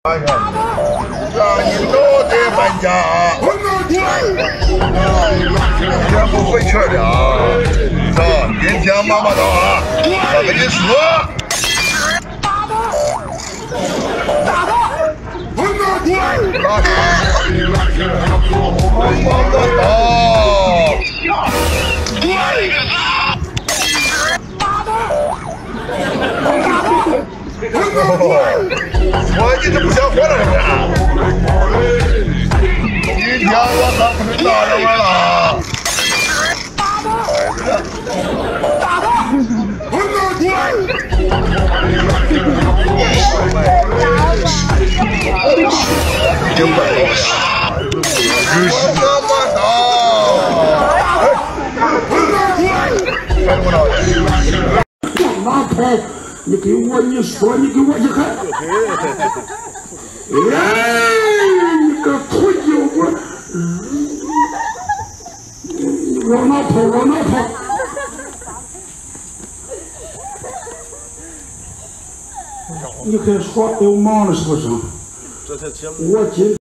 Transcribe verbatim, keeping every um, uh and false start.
让你都得搬家，全部回去了啊！走，明天妈妈到了，我跟你说。打他！拉妈妈到！我你这不想活了是不是？今天我可不是大人玩了。打他！已经摆好了。我妈妈到！快点过来！ 拿牌，你给我，你说，你给我一看。哎，你个土鸡，我，你往哪跑？往哪跑？你还说有忙了是不是？我今。